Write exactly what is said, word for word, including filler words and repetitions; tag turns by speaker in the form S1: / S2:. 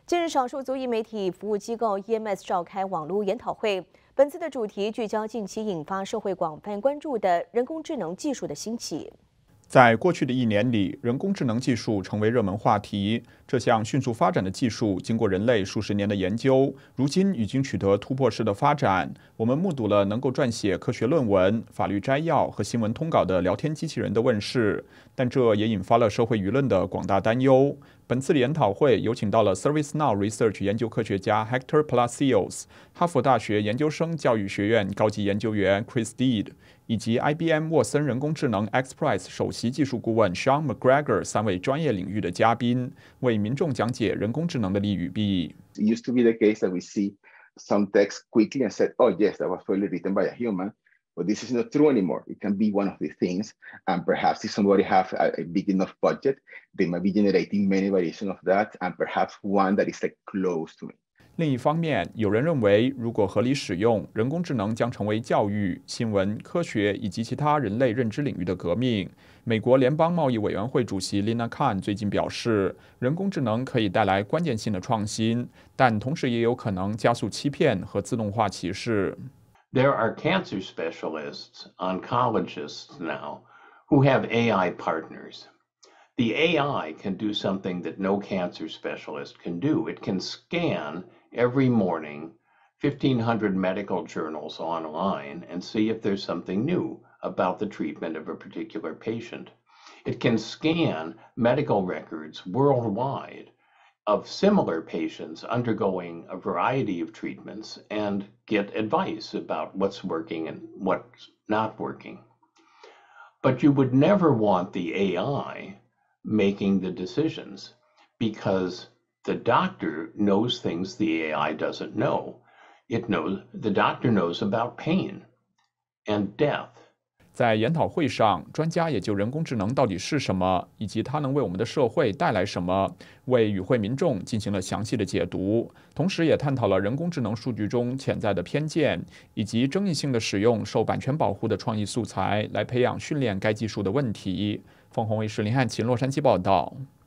S1: 近日，少数族裔媒体服务机构 E M S 召开网络研讨会，本次的主题聚焦近期引发社会广泛关注的人工智能技术的兴起。
S2: 在过去的一年里，人工智能技术成为热门话题。这项迅速发展的技术，经过人类数十年的研究，如今已经取得突破式的发展。我们目睹了能够撰写科学论文、法律摘要和新闻通稿的聊天机器人的问世，但这也引发了社会舆论的广大担忧。本次的研讨会有请到了 ServiceNow Research 研究科学家 Hector Palacios、哈佛大学研究生教育学院高级研究员 Chris Deed， 以及 I B M 沃森人工智能 XPRIZE 首席技术顾问 Sean McGregor 三位专业领域的嘉宾，为民众讲解人工智能的利与弊。
S3: It used to be the case that we see some text quickly and said, "Oh yes, that was probably written by a human." But this is not true anymore. It can be one of these things, and perhaps if somebody has a, a big enough budget, they might be generating many variations of that, and perhaps one that is like close to me.
S2: 另一方面，有人认为，如果合理使用，人工智能将成为教育、新闻、科学以及其他人类认知领域的革命。美国联邦贸易委员会主席 Lina Khan 最近表示，人工智能可以带来关键性的创新，但同时也有可能加速欺骗和自动化歧视。
S4: There are cancer specialists, oncologists now, who have A I partners. The A I can do something that no cancer specialist can do. It can scan every morning fifteen hundred medical journals online and see if there's something new about the treatment of a particular patient. It can scan medical records worldwide of similar patients undergoing a variety of treatments and get advice about what's working and what's not working. But you would never want the A I making the decisions because the doctor knows things the A I doesn't know. It knows, the doctor knows about pain and death.
S2: 在研讨会上，专家也就人工智能到底是什么，以及它能为我们的社会带来什么，为与会民众进行了详细的解读，同时也探讨了人工智能数据中潜在的偏见，以及争议性的使用受版权保护的创意素材来培养训练该技术的问题。凤凰卫视林汉琴洛杉矶报道。